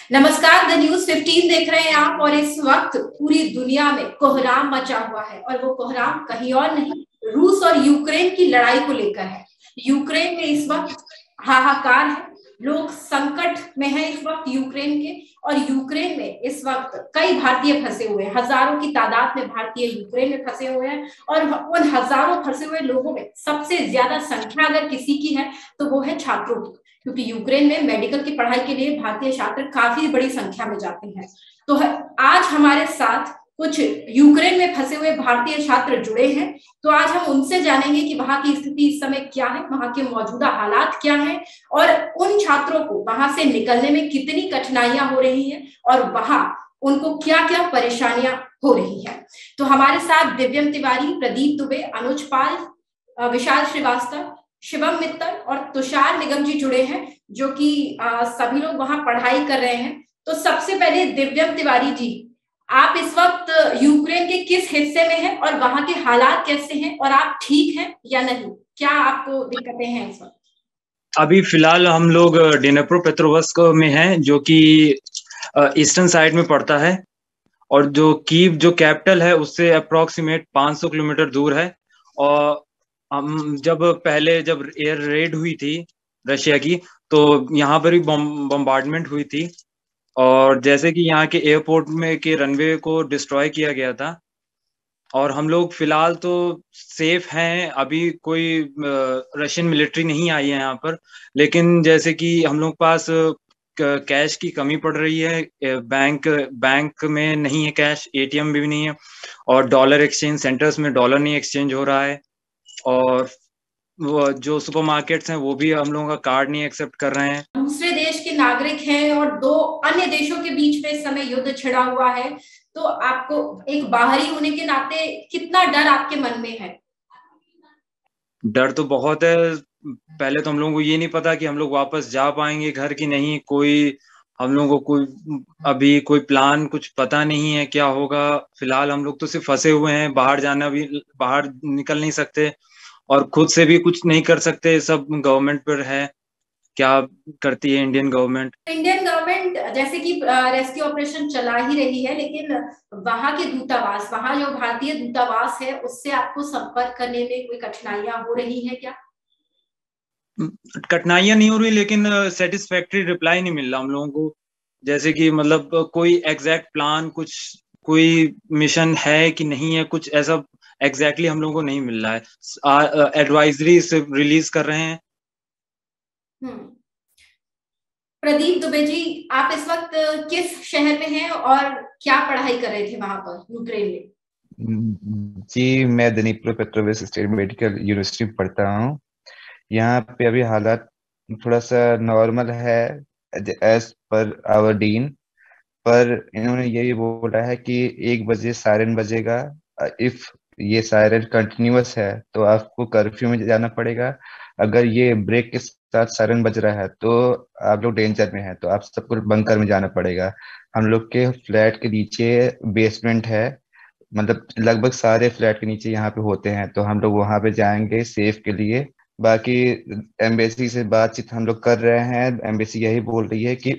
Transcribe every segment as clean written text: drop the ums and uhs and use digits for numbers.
नमस्कार, the news 15 देख रहे हैं आप। और इस वक्त पूरी दुनिया में कोहराम मचा हुआ है और वो कोहराम कहीं और नहीं, रूस और यूक्रेन की लड़ाई को लेकर है। यूक्रेन में इस वक्त हाहाकार है, लोग संकट में हैं इस वक्त यूक्रेन के। और यूक्रेन में इस वक्त कई भारतीय फंसे हुए हैं, हजारों की तादाद में भारतीय यूक्रेन में फंसे हुए हैं। और उन हजारों फंसे हुए लोगों में सबसे ज्यादा संख्या अगर किसी की है तो वो है छात्रों की, क्योंकि यूक्रेन में मेडिकल की पढ़ाई के लिए भारतीय छात्र काफी बड़ी संख्या में जाते हैं। तो आज हमारे साथ कुछ यूक्रेन में फंसे हुए भारतीय छात्र जुड़े हैं। तो आज हम उनसे जानेंगे कि वहां की स्थिति इस समय क्या है, वहां के मौजूदा हालात क्या हैं और उन छात्रों को वहां से निकलने में कितनी कठिनाइयां हो रही हैं और वहां उनको क्या क्या परेशानियां हो रही है। तो हमारे साथ दिव्यम तिवारी, प्रदीप दुबे, अनुज पाल, विशाल श्रीवास्तव, शिवम मित्तल और तुषार निगम जी जुड़े हैं, जो कि सभी लोग वहां पढ़ाई कर रहे हैं। तो सबसे पहले दिव्यम तिवारी जी, आप इस वक्त यूक्रेन के किस हिस्से में हैं और वहां के हालात कैसे हैं और आप ठीक हैं या नहीं, क्या आपको दिक्कतें हैं इस वक्त? अभी फिलहाल हम लोग डिनेप्रो पेट्रोवस्क में हैं, जो कि ईस्टर्न साइड में पड़ता है। और जो कीव जो कैपिटल है उससे अप्रोक्सीमेट 500 किलोमीटर दूर है। और हम जब एयर रेड हुई थी रशिया की, तो यहाँ पर भी बम्बार्डमेंट हुई थी। और जैसे कि यहाँ के एयरपोर्ट में के रनवे को डिस्ट्रॉय किया गया था। और हम लोग फिलहाल तो सेफ हैं, अभी कोई रशियन मिलिट्री नहीं आई है यहाँ पर। लेकिन जैसे कि हम लोग पास कैश की कमी पड़ रही है, बैंक में नहीं है कैश, एटीएम भी नहीं है। और डॉलर एक्सचेंज सेंटर्स में डॉलर नहीं एक्सचेंज हो रहा है। और वो जो सुपरमार्केट्स हैं वो भी हम लोगों का कार्ड नहीं एक्सेप्ट कर रहे हैं। दूसरे देश के नागरिक हैं और दो अन्य देशों के बीच में इस समय युद्ध छिड़ा हुआ है, तो आपको एक बाहरी होने के नाते कितना डर आपके मन में है? डर तो बहुत है। पहले तो हम लोगों को ये नहीं पता कि हम लोग वापस जा पाएंगे घर की नहीं। हम लोगों को अभी कोई प्लान कुछ पता नहीं है क्या होगा। फिलहाल हम लोग तो सिर्फ फंसे हुए हैं, बाहर निकल नहीं सकते और खुद से भी कुछ नहीं कर सकते। सब गवर्नमेंट पर है, क्या करती है इंडियन गवर्नमेंट। इंडियन गवर्नमेंट जैसे कि रेस्क्यू ऑपरेशन चला ही रही है, लेकिन वहां के दूतावास, वहां जो भारतीय दूतावास है, उससे आपको संपर्क करने में कोई कठिनाइयां हो रही है क्या? कठिनाइयां नहीं हो रही, लेकिन सेटिस्फैक्ट्री रिप्लाई नहीं मिल रहा हम लोगों को। जैसे कि मतलब कोई एग्जैक्ट प्लान, कोई मिशन है कि नहीं है, कुछ ऐसा एग्जैक्टली हम लोगों को नहीं मिल रहा है। एडवाइजरी से रिलीज कर रहे हैं। हम्म। प्रदीप दुबे जी, आप इस वक्त किस शहर में हैं और क्या पढ़ाई कर रहे थे वहां पर यूक्रेन में? जी, मैं Dnipropetrovsk state medical university में पढ़ता हूँ। यहाँ पे अभी हालात थोड़ा सा नॉर्मल है एज पर आवर डीन। पर इन्होंने यही बोला है कि 1 बजे सायरन बजेगा। इफ ये सायरन कंटिन्यूअस है तो आपको कर्फ्यू में जाना पड़ेगा। अगर ये ब्रेक के साथ सायरन बज रहा है तो आप लोग डेंजर में है, तो आप सबको बंकर में जाना पड़ेगा। हम लोग के फ्लैट के नीचे बेसमेंट है, मतलब लगभग सारे फ्लैट के नीचे यहाँ पे होते हैं, तो हम लोग वहां पे जाएंगे सेफ के लिए। बाकी एम्बेसी से बातचीत हम लोग कर रहे हैं। एम्बेसी यही बोल रही है कि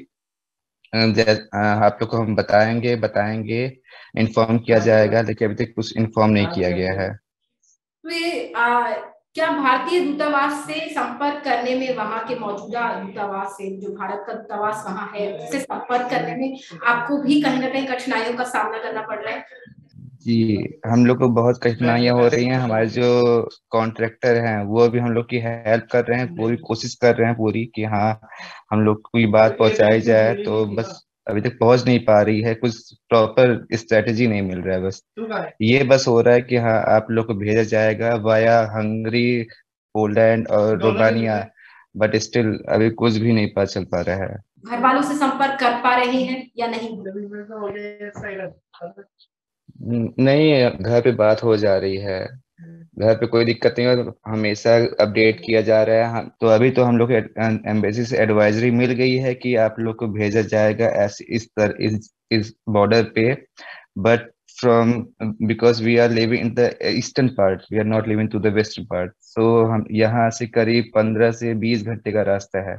आप लोग को हम बताएंगे बताएंगे इन्फॉर्म किया जाएगा, लेकिन अभी तक कुछ इन्फॉर्म नहीं किया गया है। तो ये क्या भारतीय दूतावास से संपर्क करने में, वहां के मौजूदा दूतावास से, जो भारत का दूतावास वहां है, उससे संपर्क करने में आपको भी कहीं ना कहीं कठिनाइयों का सामना करना पड़ रहा है? जी, हम लोग को बहुत कठिनाइयां हो रही हैं। हमारे जो कॉन्ट्रैक्टर हैं वो भी हम लोग की हेल्प कर रहे हैं, पूरी कोशिश कर रहे हैं पूरी कि हाँ हम लोग को ये बात पहुंचाई जाए, तो बस अभी तक पहुंच नहीं पा रही है। कुछ प्रॉपर स्ट्रेटेजी नहीं मिल रहा है। बस ये बस हो रहा है कि हाँ आप लोग को भेजा जाएगा वाया हंगरी, पोलैंड और रोमानिया, बट स्टिल अभी कुछ भी नहीं पता चल पा रहा है। घर वालों से संपर्क कर पा रहे हैं या नहीं? नहीं, घर पे बात हो जा रही है, घर पे कोई दिक्कत नहीं है, हमेशा अपडेट किया जा रहा है। तो अभी तो हम लोग एम्बेसी से एडवाइजरी मिल गई है कि आप लोग को भेजा जाएगा ऐसे इस बॉर्डर पे। But from because we are living in the eastern part, we are not living to the western part, तो हम यहाँ से करीब 15 से 20 घंटे का रास्ता है।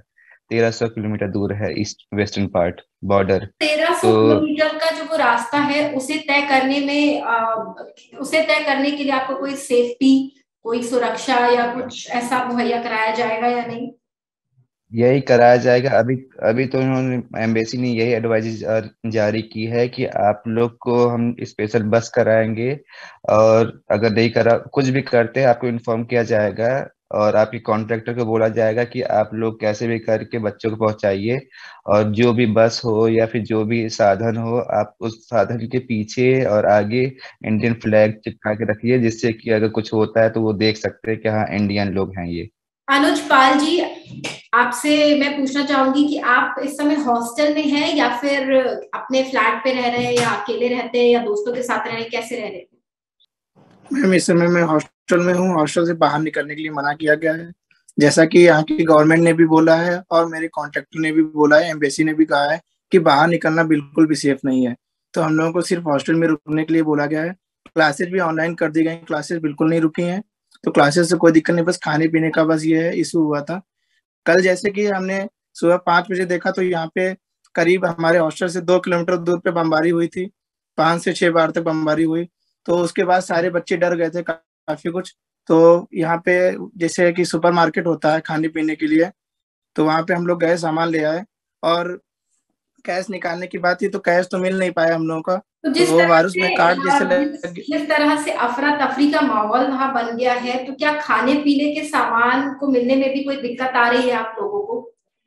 1300 किलोमीटर दूर है ईस्ट वेस्टर्न पार्ट बॉर्डर। 1300 तो किलोमीटर का जो वो रास्ता है उसे तय करने में उसे तय करने के लिए आपको कोई सेफ्टी, कोई सुरक्षा या कुछ ऐसा मुहैया कराया जाएगा या नहीं? यही कराया जाएगा। अभी अभी तो इन्होंने एम्बेसी ने यही एडवाइस जारी की है कि आप लोग को हम स्पेशल बस कराएंगे, और अगर नहीं करा कुछ भी करते हैं आपको इन्फॉर्म किया जाएगा, और आपके कॉन्ट्रैक्टर को बोला जाएगा कि आप लोग कैसे भी करके बच्चों को पहुंचाइए, और जो भी बस हो या फिर जो भी साधन हो आप उस साधन के पीछे और आगे इंडियन फ्लैग चिपका के रखिए, जिससे कि अगर कुछ होता है तो वो देख सकते हैं कि हाँ इंडियन लोग हैं ये। अनुज पाल जी, आपसे मैं पूछना चाहूंगी कि आप इस समय हॉस्टल में हैं या फिर अपने फ्लैट पे रह रहे हैं, या अकेले रहते हैं, या दोस्तों के साथ रह रहे हैं, कैसे रह रहे हैं? मैम इस समय मैं हॉस्टल में हूँ। हॉस्टल से बाहर निकलने के लिए मना किया गया है, जैसा कि यहाँ की गवर्नमेंट ने भी बोला है और मेरे कॉन्ट्रैक्टर ने भी बोला है, एम्बेसी ने भी कहा है कि बाहर निकलना बिल्कुल भी सेफ नहीं है। तो हम लोगों को सिर्फ हॉस्टल में रुकने के लिए बोला गया है। क्लासेस भी ऑनलाइन कर दी गई, क्लासेस बिल्कुल नहीं रुकी हैं, तो क्लासेस से कोई दिक्कत नहीं, बस खाने पीने का बस ये है इशू हुआ था। कल जैसे कि हमने सुबह 5 बजे देखा तो यहाँ पे करीब हमारे हॉस्टल से 2 किलोमीटर दूर पे बमबारी हुई थी, 5 से 6 बार तक बमबारी हुई। तो उसके बाद सारे बच्चे डर गए थे काफी कुछ। तो यहाँ पे जैसे कि सुपरमार्केट होता है खाने पीने के लिए, तो वहां पे हम लोग गए, सामान ले आए, और कैश निकालने की बात थी तो कैश तो मिल नहीं पाया हम लोगों का। तो तो वो वायरस में कार्ड जैसे जिस तरह से अफरा तफरी का माहौल वहां बन गया है, तो क्या खाने पीने के सामान को मिलने में भी कोई दिक्कत आ रही है आप लोगों को?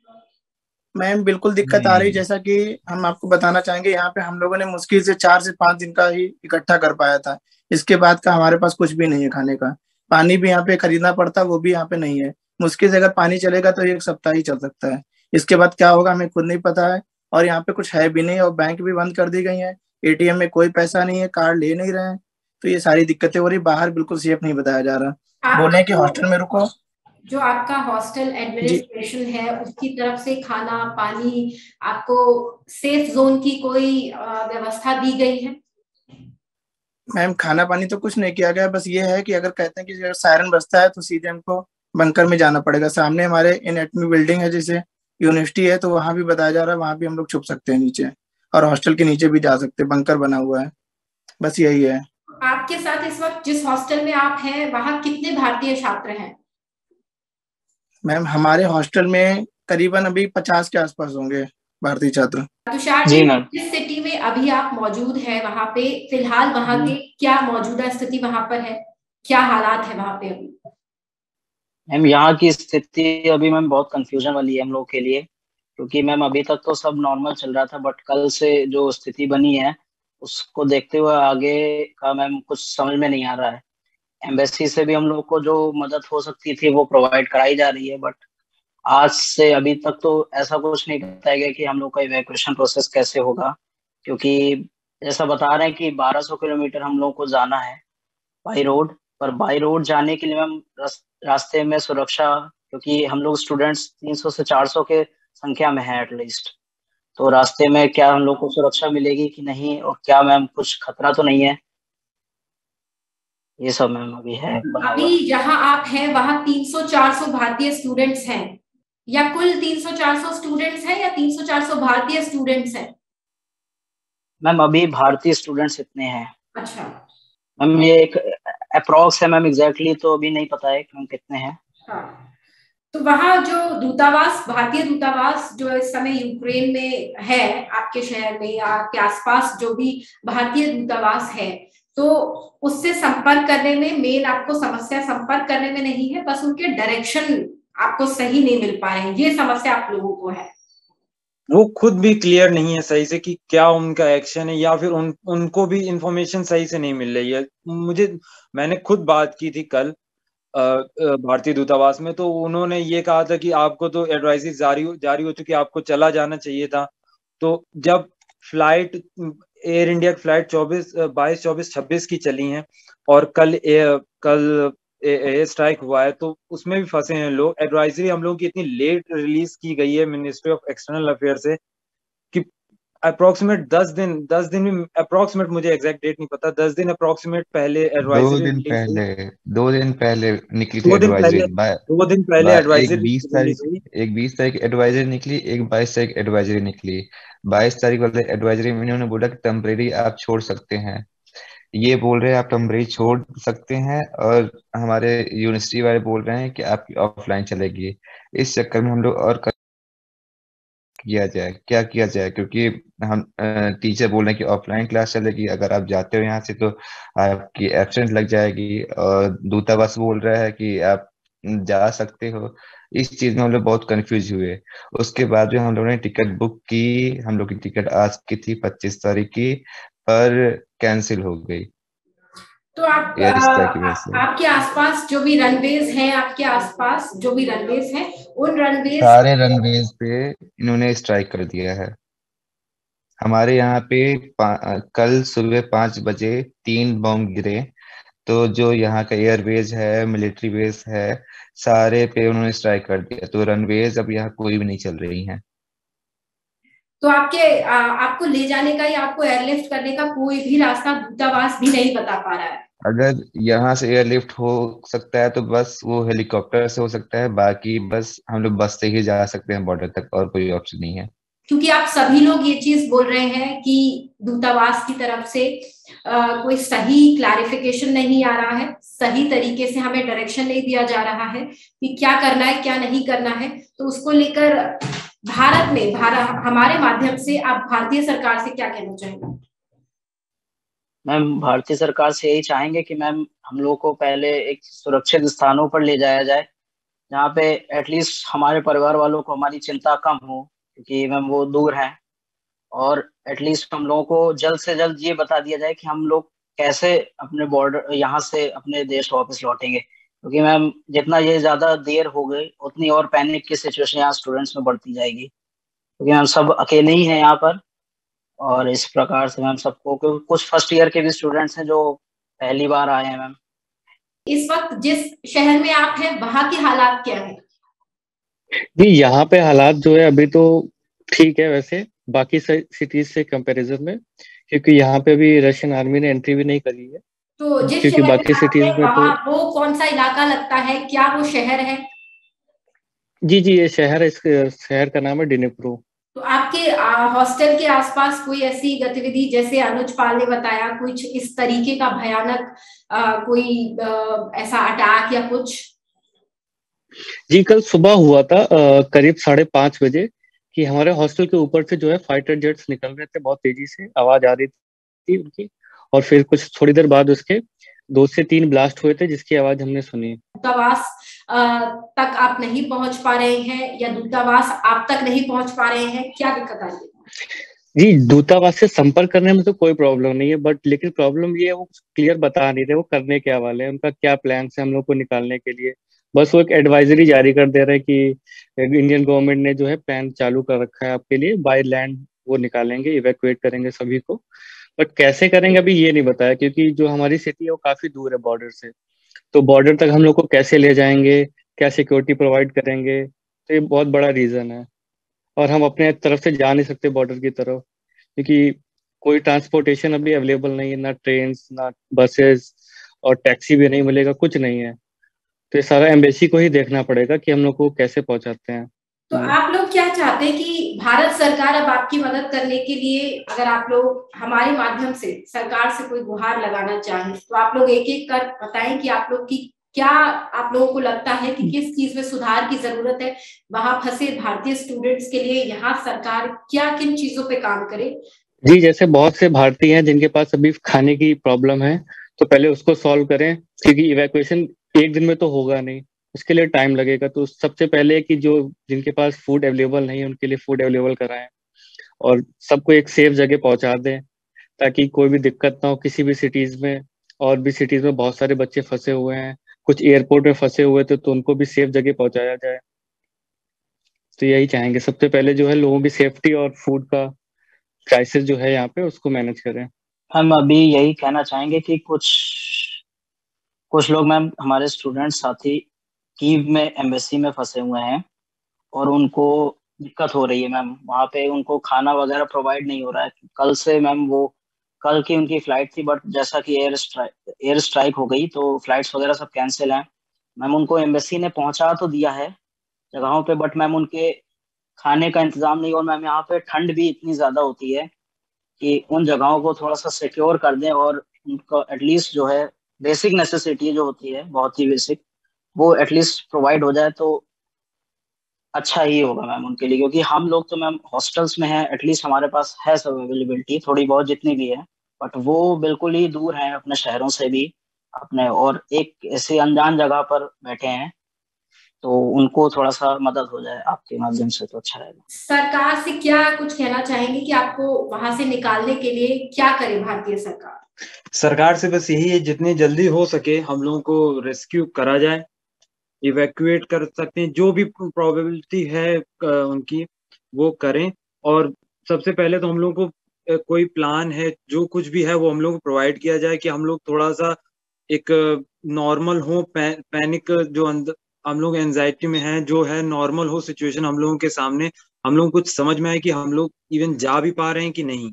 मैम बिल्कुल दिक्कत आ रही, जैसा कि हम आपको बताना चाहेंगे, यहाँ पे हम लोगों ने मुश्किल से 4 से 5 दिन का ही इकट्ठा कर पाया था। इसके बाद का हमारे पास कुछ भी नहीं है खाने का। पानी भी यहाँ पे खरीदना पड़ता, वो भी यहाँ पे नहीं है। मुश्किल से अगर पानी चलेगा तो 1 सप्ताह ही चल सकता है, इसके बाद क्या होगा हमें खुद नहीं पता है। और यहाँ पे कुछ है भी नहीं, और बैंक भी बंद कर दी गई है, एटीएम में कोई पैसा नहीं है, कार्ड ले नहीं रहे हैं। तो ये सारी दिक्कतें हो रही, बाहर बिल्कुल सेफ नहीं बताया जा रहा, बोले कि हॉस्टल में रुको। जो आपका हॉस्टल जी एडमिनिस्ट्रेशन है उसकी तरफ से खाना पानी, आपको सेफ जोन की कोई व्यवस्था दी गई है? मैम खाना पानी तो कुछ नहीं किया गया, बस ये है कि अगर कहते हैं कि अगर सायरन बजता है तो सीधे हमको बंकर में जाना पड़ेगा। सामने हमारे एनेटमी बिल्डिंग है, जैसे यूनिवर्सिटी है, तो वहां भी बताया जा रहा है वहां भी हम लोग छुप सकते हैं नीचे, और हॉस्टल के नीचे भी जा सकते हैं, बंकर बना हुआ है। बस यही है। आपके साथ इस वक्त जिस हॉस्टल में आप हैं वहां कितने भारतीय छात्र हैं? मैम हमारे हॉस्टल में करीबन अभी 50 के आसपास होंगे भारतीय छात्र। तुषार जी जी, मैम। जिस सिटी में अभी आप मौजूद हैं वहां पे फिलहाल वहां के क्या मौजूदा स्थिति वहां पर है, क्या हालात है वहां पे अभी? मैम यहाँ की स्थिति अभी मैम बहुत कंफ्यूजन वाली है हम लोग के लिए, क्योंकि मैम अभी तक तो सब नॉर्मल चल रहा था, बट कल से जो स्थिति बनी है उसको देखते हुए आगे का मैम कुछ समझ में नहीं आ रहा है। एम्बेसी से भी हम लोग को जो मदद हो सकती थी वो प्रोवाइड कराई जा रही है, बट आज से अभी तक तो ऐसा कुछ नहीं बताया गया कि हम लोग का इवैक्यूएशन प्रोसेस कैसे होगा, क्योंकि जैसा बता रहे हैं कि 1200 किलोमीटर हम लोग को जाना है बाई रोड। पर बाई रोड जाने के लिए मैम रास्ते में सुरक्षा, क्योंकि हम लोग स्टूडेंट्स 300 से 400 के संख्या में है एटलीस्ट, तो रास्ते में क्या हम लोग को सुरक्षा मिलेगी कि नहीं, और क्या मैम कुछ खतरा तो नहीं है, ये सब मैम अभी है बना हुआ। अभी जहां आप हैं वहां 300-400 भारतीय स्टूडेंट्स हैं, या कुल 300-400 स्टूडेंट्स हैं, या 300-400 भारतीय स्टूडेंट्स हैं? मैम अभी भारतीय स्टूडेंट्स इतने हैं। अच्छा। मैम ये एक अप्रोक्स है मैम, एग्जैक्टली तो अभी नहीं पता है कि हम कितने हैं। हाँ, तो वहां जो दूतावास, भारतीय दूतावास जो इस समय यूक्रेन में है, आपके शहर में या आपके आसपास जो भी भारतीय दूतावास है, तो उससे संपर्क करने में मेन आपको समस्या संपर्क करने में नहीं है, बस उनके डायरेक्शन आपको सही नहीं मिल पा रहे हैं, ये समस्या आप लोगों को है? वो खुद भी क्लियर नहीं है सही से कि क्या उनका एक्शन है, या फिर उनको भी इंफॉर्मेशन सही से नहीं मिल रही है। मैंने खुद बात की थी कल भारतीय दूतावास में, तो उन्होंने ये कहा था कि आपको तो एडवाइजरी जारी हो चुकी, आपको चला जाना चाहिए था। तो जब फ्लाइट एयर इंडिया की फ्लाइट 22, 24, 26 की चली हैं, और कल एयर स्ट्राइक हुआ है, तो उसमें भी फंसे हैं लोग। एडवाइजरी हम लोगों की इतनी लेट रिलीज की गई है मिनिस्ट्री ऑफ एक्सटर्नल अफेयर से कि अप्रोक्सीमेट 10 दिन में, अप्रोक्सीमेट मुझे एग्जैक्ट डेट नहीं पता, 10 दिन अप्रोक्सीमेट पहले एडवाइजरी निकली थी। 2 दिन पहले निकली थी 2 दिन पहले, एडवाइजरी। 2 दिन पहले एक एडवाइजरी 20 तारीख, रिलीज हुई। एक 20 तारीख एडवाइजरी निकली, एक 22 तारीख एडवाइजरी निकली। 22 तारीख वाले एडवाइजरी में इन्होंने बोला कि टेम्परेरी आप छोड़ सकते हैं, ये बोल रहे हैं आप टेम्परेरी छोड़ सकते हैं, और हमारे यूनिवर्सिटी वाले बोल रहे हैं कि आपकी ऑफलाइन चलेगी। इस चक्कर में हम लोग और किया जाए, क्या किया जाए, क्योंकि हम टीचर बोल रहे हैं कि ऑफलाइन क्लास चलेगी, अगर आप जाते हो यहाँ से तो आपकी एब्सेंट लग जाएगी, और दूतावास बोल रहा है कि आप जा सकते हो। इस चीज में हम लोग बहुत कंफ्यूज हुए। उसके बाद जो हम लोगों ने टिकट बुक की, हम लोग की टिकट आज की थी 25 तारीख की, पर कैंसिल हो गई तो आप एयर स्ट्राइक की वजह से। आपके आसपास जो भी रनवेज हैं, आपके आसपास जो भी रनवेज हैं, उन रनवेज सारे रनवेज पे इन्होंने स्ट्राइक कर दिया है। हमारे यहाँ पे कल सुबह 5 बजे 3 बम गिरे, तो जो यहाँ का एयरवेज है, मिलिट्री बेस है, सारे पे उन्होंने स्ट्राइक कर दिया, तो रनवेज अब यहाँ कोई भी नहीं चल रही हैं। तो आपको ले जाने का या आपको एयरलिफ्ट करने का कोई भी रास्ता दूतावास भी नहीं बता पा रहा है? अगर यहाँ से एयरलिफ्ट हो सकता है तो बस वो हेलीकॉप्टर से हो सकता है, बाकी बस हम लोग बस से ही जा सकते हैं बॉर्डर तक, और कोई ऑप्शन नहीं है। क्योंकि आप सभी लोग ये चीज बोल रहे हैं कि दूतावास की तरफ से कोई सही क्लैरिफिकेशन नहीं आ रहा है, सही तरीके से हमें डायरेक्शन नहीं दिया जा रहा है कि क्या करना है क्या नहीं करना है। तो उसको लेकर हमारे माध्यम से आप भारतीय सरकार से क्या कहना चाहेंगे? मैम भारतीय सरकार से यही चाहेंगे कि मैम हम लोग को पहले एक सुरक्षित स्थानों पर ले जाया जाए, जहाँ पे एटलीस्ट हमारे परिवार वालों को हमारी चिंता कम हो, क्योंकि मैम वो दूर हैं। और एटलीस्ट हम लोगों को जल्द से जल्द ये बता दिया जाए कि हम लोग कैसे अपने बॉर्डर यहाँ से अपने देश वापस लौटेंगे, क्योंकि मैम जितना ये ज्यादा देर हो गई उतनी और पैनिक की सिचुएशन यहाँ स्टूडेंट्स में बढ़ती जाएगी, क्योंकि मैम सब अकेले ही हैं यहाँ पर। और इस प्रकार से मैम सबको, क्योंकि कुछ फर्स्ट ईयर के भी स्टूडेंट्स हैं जो पहली बार आए हैं मैम। इस वक्त जिस शहर में आप हैं वहां के हालात क्या है? जी यहाँ पे हालात जो है अभी तो ठीक है वैसे, बाकी सिटीज से कंपैरिजन में, क्योंकि यहाँ पे अभी रशियन आर्मी ने एंट्री भी नहीं करी है। तो जिस क्योंकि शहर बाकी में आप सिटीज हैं में तो वहां वो कौन सा इलाका लगता है, क्या वो शहर है? जी ये शहर है, इस शहर का नाम है डिनिप्रो। तो आपके हॉस्टल के आसपास कोई ऐसी गतिविधि, जैसे अनुज पाल ने बताया, कुछ इस तरीके का भयानक कोई ऐसा अटैक या कुछ? जी कल सुबह हुआ था करीब 5:30 बजे कि हमारे हॉस्टल के ऊपर से जो है फाइटर जेट्स निकल रहे थे, बहुत तेजी से आवाज आ रही थी उनकी, और फिर कुछ थोड़ी देर बाद उसके 2 से 3 ब्लास्ट हुए थे जिसकी आवाज हमने सुनी। दूतावास तक आप नहीं पहुंच पा रहे हैं या दूतावास आप तक नहीं पहुंच पा रहे हैं, क्या दिक्कत आ रही है? जी दूतावास से संपर्क करने में तो कोई प्रॉब्लम नहीं है, बट लेकिन प्रॉब्लम ये है वो क्लियर बता नहीं रहे वो करने क्या वाले हैं, उनका क्या प्लान है हम लोग को निकालने के लिए। बस वो एक एडवाइजरी जारी कर दे रहे हैं कि इंडियन गवर्नमेंट ने जो है प्लान चालू कर रखा है आपके लिए, बाय लैंड वो निकालेंगे, इवैक्यूएट करेंगे सभी को, बट कैसे करेंगे अभी ये नहीं बताया, क्योंकि जो हमारी सिटी है वो काफी दूर है बॉर्डर से। तो बॉर्डर तक हम लोग को कैसे ले जाएंगे, क्या सिक्योरिटी प्रोवाइड करेंगे, तो ये बहुत बड़ा रीजन है। और हम अपने तरफ से जा नहीं सकते बॉर्डर की तरफ, क्योंकि कोई ट्रांसपोर्टेशन अभी अवेलेबल नहीं है, ना ट्रेन ना बसेस, और टैक्सी भी नहीं मिलेगा, कुछ नहीं है। तो ये सारा एम्बेसी को ही देखना पड़ेगा कि हम लोग को कैसे पहुंचाते हैं। तो आप लोग क्या चाहते हैं कि भारत सरकार अब आपकी मदद करने के लिए, अगर आप लोग हमारे माध्यम से सरकार से कोई गुहार लगाना चाहें, तो आप लोग एक एक कर बताएं कि आप लोग की क्या, आप लोगों को लगता है कि किस चीज में सुधार की जरूरत है वहां फंसे भारतीय स्टूडेंट्स के लिए, यहाँ सरकार क्या किन चीजों पे काम करे? जी जैसे बहुत से भारतीय हैं जिनके पास अभी खाने की प्रॉब्लम है, तो पहले उसको सॉल्व करें, क्योंकि इवैक्यूएशन एक दिन में तो होगा नहीं, उसके लिए टाइम लगेगा। तो सबसे पहले कि जो जिनके पास फूड अवेलेबल नहीं है उनके लिए फूड अवेलेबल कराएं, और सबको एक सेफ जगह पहुंचा दें ताकि कोई भी दिक्कत ना हो किसी भी सिटीज में। और भी सिटीज में बहुत सारे बच्चे फंसे हुए हैं, कुछ एयरपोर्ट में फंसे हुए थे, तो उनको भी सेफ जगह पहुंचाया जाए। तो यही चाहेंगे सबसे पहले जो है लोगों की सेफ्टी और फूड का क्राइसिस जो है यहाँ पे उसको मैनेज करें। हम अभी यही कहना चाहेंगे कि कुछ कुछ लोग मैम हमारे स्टूडेंट साथी कीव में एम्बेसी में फंसे हुए हैं, और उनको दिक्कत हो रही है मैम। वहाँ पे उनको खाना वगैरह प्रोवाइड नहीं हो रहा है कल से मैम। वो कल की उनकी फ्लाइट थी, बट जैसा कि एयर स्ट्राइक हो गई तो फ्लाइट्स वगैरह सब कैंसिल हैं मैम। उनको एम्बेसी ने पहुंचा तो दिया है जगहों पे, बट मैम उनके खाने का इंतजाम नहीं। और मैम यहाँ पे ठंड भी इतनी ज्यादा होती है कि उन जगहों को थोड़ा सा सिक्योर कर दें, और उनको एटलीस्ट जो है बेसिक नेसेसिटी जो होती है बहुत ही बेसिक, वो एटलीस्ट प्रोवाइड हो जाए तो अच्छा ही होगा मैम उनके लिए। क्योंकि हम लोग तो मैम हॉस्टल्स में हैं, एटलीस्ट हमारे पास है सब अवेलेबिलिटी थोड़ी बहुत जितनी भी है, बट वो बिल्कुल ही दूर हैं अपने शहरों से भी अपने, और एक ऐसे अनजान जगह पर बैठे हैं। तो उनको थोड़ा सा मदद हो जाए आपके माध्यम से तो अच्छा रहेगा। सरकार से क्या कुछ कहना चाहेंगे कि आपको वहां से निकालने के लिए क्या करे भारतीय सरकार? सरकार से बस यही है, जितनी जल्दी हो सके हम लोगों को रेस्क्यू करा जाए, इवैक्यूएट कर सकते हैं, जो भी प्रोबेबिलिटी है उनकी वो करें। और सबसे पहले तो हम लोग को कोई प्लान है, जो कुछ भी है वो हम लोग को प्रोवाइड किया जाए कि हम लोग थोड़ा सा एक नॉर्मल हो, पैनिक जो अंदर हम लोग एंजाइटी में हैं जो है, नॉर्मल हो सिचुएशन हम लोगों के सामने, हम लोग कुछ समझ में आए कि हम लोग इवन जा भी पा रहे हैं कि नहीं,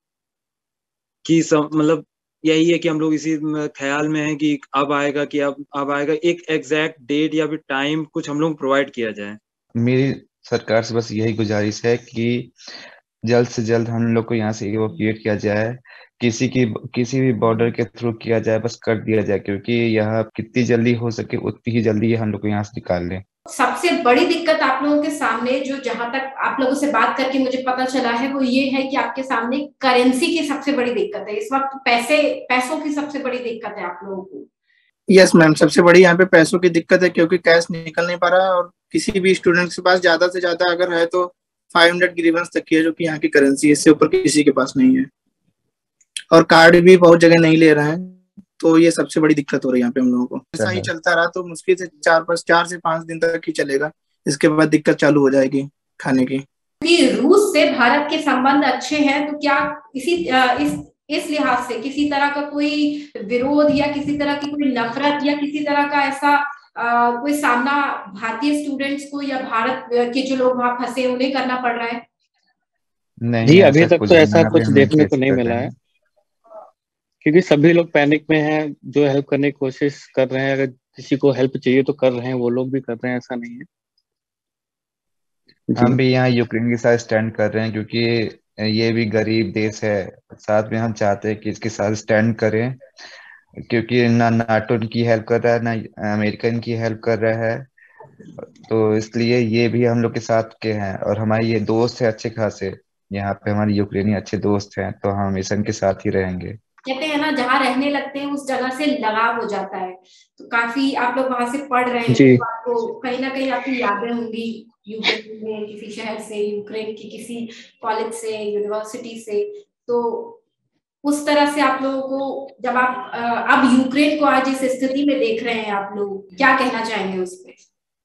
कि मतलब यही है कि हम लोग इसी ख्याल में है कि अब आएगा, कि अब आएगा, एक एग्जैक्ट डेट या फिर टाइम कुछ हम लोग प्रोवाइड किया जाए। मेरी सरकार से बस यही गुजारिश है कि जल्द से जल्द हम लोग को यहाँ से इवोक्यूएट किया जाए, किसी भी बॉर्डर के थ्रू किया जाए, बस कर दिया जाए, क्योंकि यह कितनी जल्दी हो सके उतनी ही जल्दी हम लोग को यहाँ से निकाल लें। सबसे बड़ी दिक्कत आप लोगों के सामने, जो जहां तक आप लोगों से बात करके मुझे पता चला है, वो ये है कि आपके सामने करेंसी की सबसे बड़ी दिक्कत है इस वक्त, पैसों की सबसे बड़ी दिक्कत है आप लोगों को। यस मैम, सबसे बड़ी यहाँ पे पैसों की दिक्कत है, क्योंकि कैश निकल नहीं पा रहा है, और किसी भी स्टूडेंट के पास ज्यादा से ज्यादा अगर है तो 500 ग्रीवंस तक की है, जो कि यहाँ की करेंसी है, इससे ऊपर किसी के पास नहीं है। और कार्ड भी बहुत जगह नहीं ले रहे हैं, तो ये सबसे बड़ी दिक्कत हो रही है यहाँ पे हम लोगों को। ऐसा ही चलता रहा तो मुश्किल से 4 से 5 दिन तक ही चलेगा, इसके बाद दिक्कत चालू हो जाएगी खाने की। कि रूस से भारत के संबंध अच्छे हैं, तो क्या इस लिहाज से किसी तरह का कोई विरोध या किसी तरह की कोई नफरत या किसी तरह का ऐसा कोई सामना भारतीय स्टूडेंट्स को या भारत के जो लोग वहां फंसे उन्हें करना पड़ रहा है? नहीं, जी, अभी ऐसा तक कुछ तो ऐसा यहाँ पे कुछ हम नहीं देखने को फेस नहीं कर मिला रहे है, हैं। क्योंकि सभी लोग पैनिक में हैं। जो हेल्प करने की कोशिश कर रहे हैं, अगर किसी को हेल्प चाहिए तो कर रहे हैं, वो लोग भी कर रहे हैं, ऐसा नहीं है। हम जी भी यहाँ यूक्रेन के साथ स्टैंड कर रहे हैं, क्योंकि ये भी गरीब देश है। साथ में हम चाहते हैं कि इसके साथ स्टैंड करें, क्योंकि ना नाटो की हेल्प कर रहा है, ना अमेरिकन की हेल्प कर रहा है। तो इसलिए ये भी हम लोग के साथ के हैं, और हमारे ये दोस्त है अच्छे खासे। यहाँ पे हमारे यूक्रेनी अच्छे दोस्त हैं, तो हम हमेशा इनके साथ ही रहेंगे। कहते हैं ना, जहाँ रहने लगते हैं उस जगह से लगाव हो जाता है। तो काफी आप लोग वहां से पढ़ रहे हैं, जी तो आपको कहीं ना कहीं आपकी यादें होंगी यूक्रेन में किसी शहर से, यूक्रेन की किसी कॉलेज से, यूनिवर्सिटी से। तो उस तरह से आप लोगों को, जब आप अब यूक्रेन को आज इस स्थिति में देख रहे हैं, आप लोग क्या कहना चाहेंगे उस पर?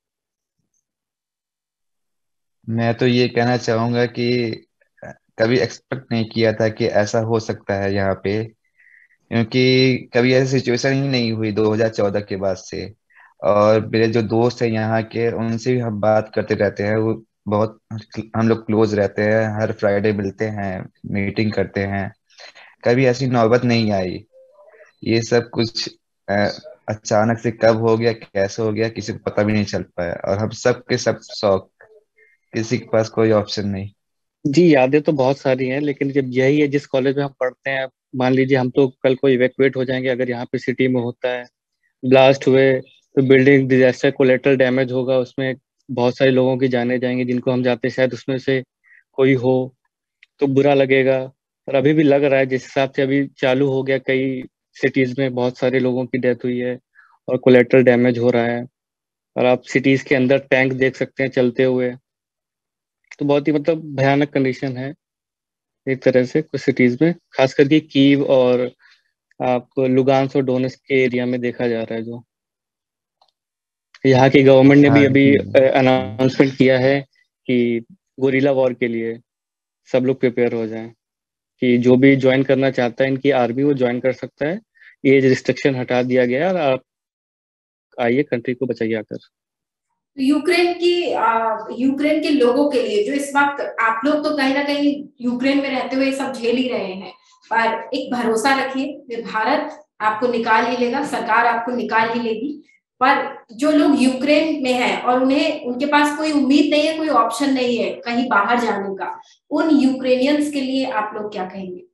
मैं तो ये कहना चाहूंगा कि कभी एक्सपेक्ट नहीं किया था कि ऐसा हो सकता है यहाँ पे, क्योंकि कभी ऐसी सिचुएशन ही नहीं हुई 2014 के बाद से। और मेरे जो दोस्त हैं यहाँ के, उनसे भी हम बात करते रहते हैं। वो बहुत, हम लोग क्लोज रहते हैं, हर फ्राइडे मिलते हैं, मीटिंग करते हैं। कभी ऐसी नौबत नहीं आई। ये सब कुछ अ, अचानक से कब हो गया, कैसे हो गया, किसी को पता भी नहीं चल पाया, और हम सब के सब शौक, किसी के पास कोई ऑप्शन नहीं। जी, यादें तो बहुत सारी हैं, लेकिन जब यही है जिस कॉलेज में हम पढ़ते हैं, मान लीजिए हम तो कल को इवैक्यूएट हो जाएंगे, अगर यहाँ पे सिटी में होता है ब्लास्ट हुए तो बिल्डिंग डिजास्टर, कोलेटरल डैमेज होगा, उसमें बहुत सारे लोगों की जाने जाएंगी जिनको हम जाते हैं, शायद उसमें से कोई हो तो बुरा लगेगा। और अभी भी लग रहा है, जिस हिसाब से अभी चालू हो गया, कई सिटीज में बहुत सारे लोगों की डेथ हुई है और कोलेटरल डैमेज हो रहा है। और आप सिटीज के अंदर टैंक देख सकते हैं चलते हुए। तो बहुत ही मतलब भयानक कंडीशन है एक तरह से कुछ सिटीज में, खास करके कीव और आपको लुगांस और डोनेट्स्क के एरिया में देखा जा रहा है। जो यहाँ की गवर्नमेंट ने भी हाँ अभी जी। अनाउंसमेंट किया है कि गोरिल्ला वॉर के लिए सब लोग प्रिपेयर हो जाएं, कि जो भी ज्वाइन करना चाहता है इनकी आर्मी वो ज्वाइन कर सकता है। एज रिस्ट्रिक्शन हटा दिया गया है, और आप आइए, कंट्री को बचाइए आकर। यूक्रेन के लोगों के लिए जो इस वक्त, आप लोग तो कहीं ना कहीं यूक्रेन में रहते हुए सब झेल ही रहे हैं, पर एक भरोसा रखिए, भारत आपको निकाल ही लेगा, सरकार आपको निकाल ही लेगी। पर जो लोग यूक्रेन में हैं और उन्हें, उनके पास कोई उम्मीद नहीं है, कोई ऑप्शन नहीं है कहीं बाहर जाने का, उन यूक्रेनियंस के लिए आप लोग क्या कहेंगे?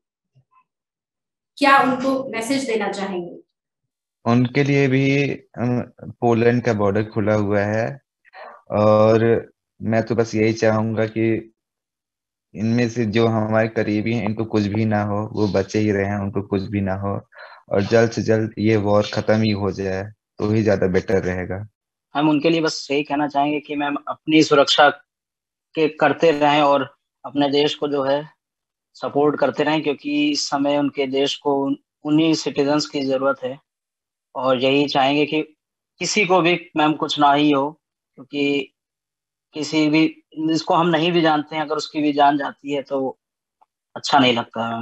क्या उनको मैसेज देना चाहेंगे? उनके लिए भी पोलैंड का बॉर्डर खुला हुआ है, और मैं तो बस यही चाहूंगा कि इनमें से जो हमारे करीबी हैं इनको कुछ भी ना हो, वो बचे ही रहे, उनको कुछ भी ना हो, और जल्द से जल्द ये वॉर खत्म ही हो जाए तो ही ज्यादा बेटर रहेगा। हम उनके लिए बस यही कहना चाहेंगे कि मैम अपनी सुरक्षा के करते रहें और अपने देश को जो है सपोर्ट करते रहें, क्योंकि इस समय उनके देश को उन्हीं सिटीजन्स की जरूरत है। और यही चाहेंगे कि किसी को भी मैम कुछ ना ही हो, क्योंकि किसी भी जिसको हम नहीं भी जानते हैं, अगर उसकी भी जान जाती है तो अच्छा नहीं लगता है मैम।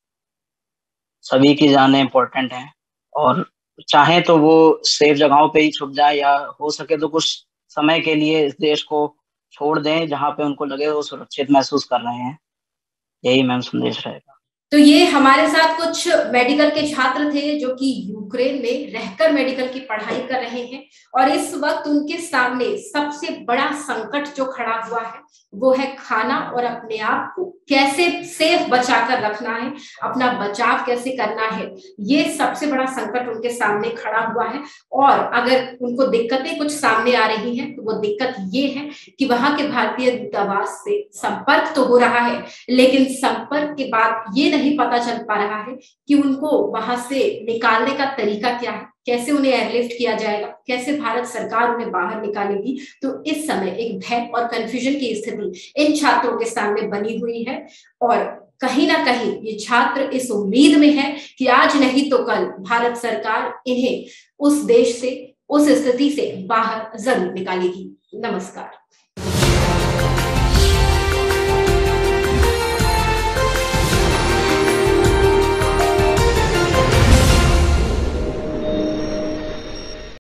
सभी की जानें इम्पोर्टेंट हैं, और चाहे तो वो सेफ जगहों पे ही छुप जाए, या हो सके तो कुछ समय के लिए इस देश को छोड़ दें जहाँ पे उनको लगे वो सुरक्षित महसूस कर रहे हैं। यही मैम संदेश रहेगा। तो ये हमारे साथ कुछ मेडिकल के छात्र थे जो कि यूक्रेन में रहकर मेडिकल की पढ़ाई कर रहे हैं, और इस वक्त उनके सामने सबसे बड़ा संकट जो खड़ा हुआ है वो है खाना, और अपने आप को कैसे सेफ बचाकर रखना है, अपना बचाव कैसे करना है, ये सबसे बड़ा संकट उनके सामने खड़ा हुआ है। और अगर उनको दिक्कतें कुछ सामने आ रही हैं तो वो दिक्कत ये है कि वहां के भारतीय दूतावास से संपर्क तो हो रहा है, लेकिन संपर्क के बाद ये नहीं पता चल पा रहा है कि उनको वहां से निकालने का तरीका क्या है, कैसे उन्हें एयरलिफ्ट किया जाएगा, कैसे भारत सरकार उन्हें बाहर निकालेगी। तो इस समय एक भय और कंफ्यूजन की स्थिति इन छात्रों के सामने बनी हुई है, और कहीं ना कहीं ये छात्र इस उम्मीद में है कि आज नहीं तो कल भारत सरकार इन्हें उस देश से, उस स्थिति से बाहर जरूर निकालेगी। नमस्कार।